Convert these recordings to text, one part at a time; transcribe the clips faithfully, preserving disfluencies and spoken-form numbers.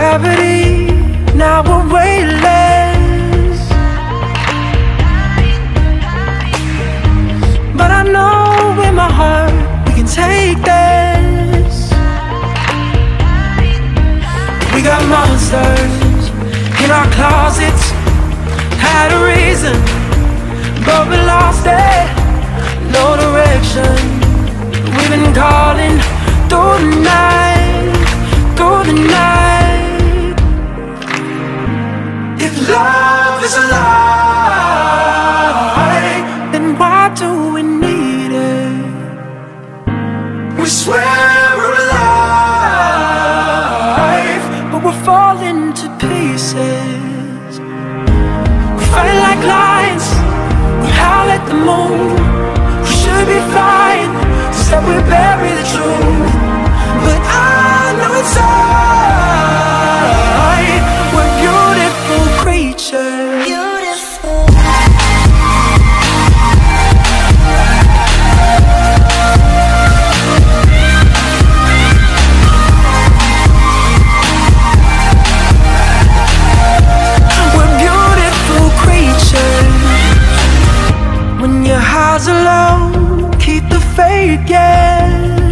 gravity, now we're weightless. But I know in my heart we can take this. We got monsters in our closets, had a reason, but we lost it. No direction, we've been calling through the night, through the night. If love is a lie, then why do we need it? We swear we're alive, but we're falling to pieces. We fight like lions, we howl at the moon. We should be flying, instead we bury the truth. But I know it's alright, we're beautiful creatures. Beautiful. We're beautiful creatures. When your highs are low, keep the faith, yeah.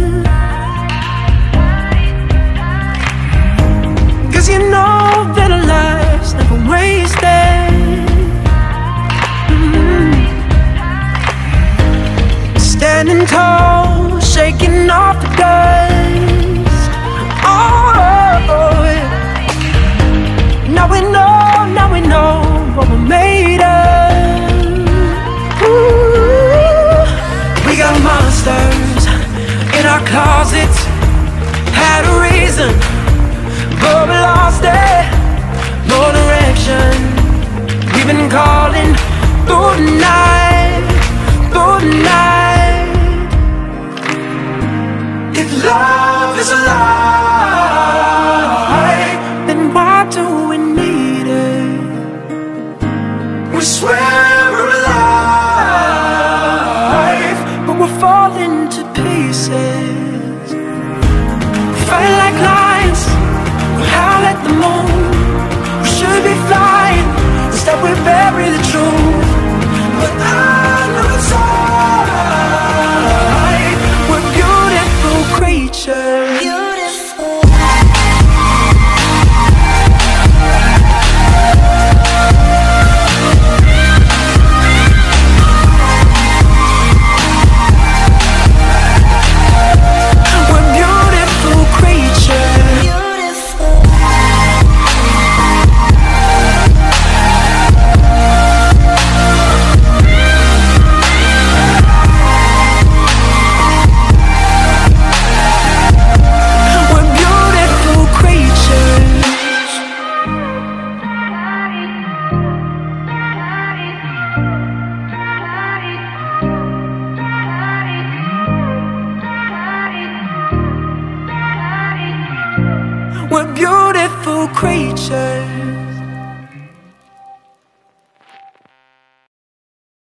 Cause you know that our life's never wasted. mm-hmm. Standing tall, shaking off the dust. Oh, yeah. Now we know, now we know what we're made of. Ooh. We got monsters in our closets, had a reason, but we lost it. No direction, we've been calling through the night, through the night. If love is a lie, then why do we need it? We swear we're alive, but we're falling to pieces. Fight like lions, we howl at the moon. We should be flying, instead we bury the truth. But I know it's alright, we're beautiful creatures. Beautiful. We're beautiful creatures. Beautiful. We're beautiful creatures. We're beautiful creatures.